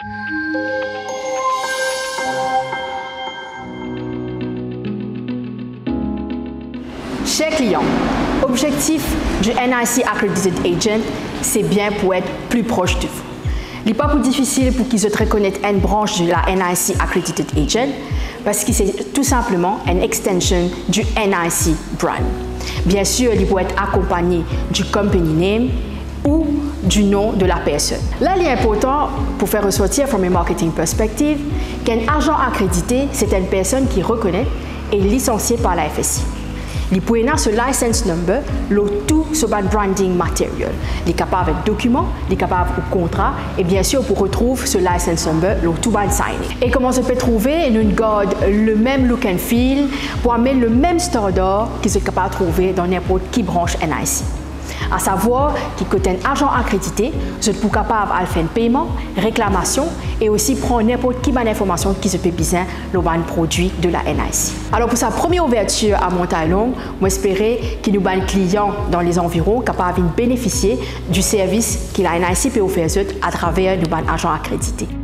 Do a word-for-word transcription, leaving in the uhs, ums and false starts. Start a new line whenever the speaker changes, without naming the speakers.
Chers clients, l'objectif du N I C Accredited Agent, c'est bien pour être plus proche de vous. Il n'est pas plus difficile pour qu'ils se reconnaissent une branche de la N I C Accredited Agent parce que c'est tout simplement une extension du N I C brand. Bien sûr, il peut être accompagné du company name ou du nom de la personne. Là, il est important pour faire ressortir, from a marketing perspective, qu'un agent accrédité, c'est une personne qui reconnaît et est licenciée par la F S I. Il peut avoir ce license number, le tout sur le branding matériel. Il est capable de documents, il est capable de contrat et bien sûr pour retrouver ce license number, le tout va signer. Et comment se peut trouver, nous garde le même look and feel pour amener le même standard qu'ils sont capables de trouver dans n'importe quelle branche N I C. À savoir qu'il coûte un agent accrédité, vous êtes capable de faire un paiement, réclamation et aussi prendre n'importe quelle information qui se peut besoin le produit de la N I C. Alors pour sa première ouverture à Montaillon, j'espère que nous avons clients dans les environs capables de bénéficier du service que la N I C peut offrir à travers nos agents accrédités.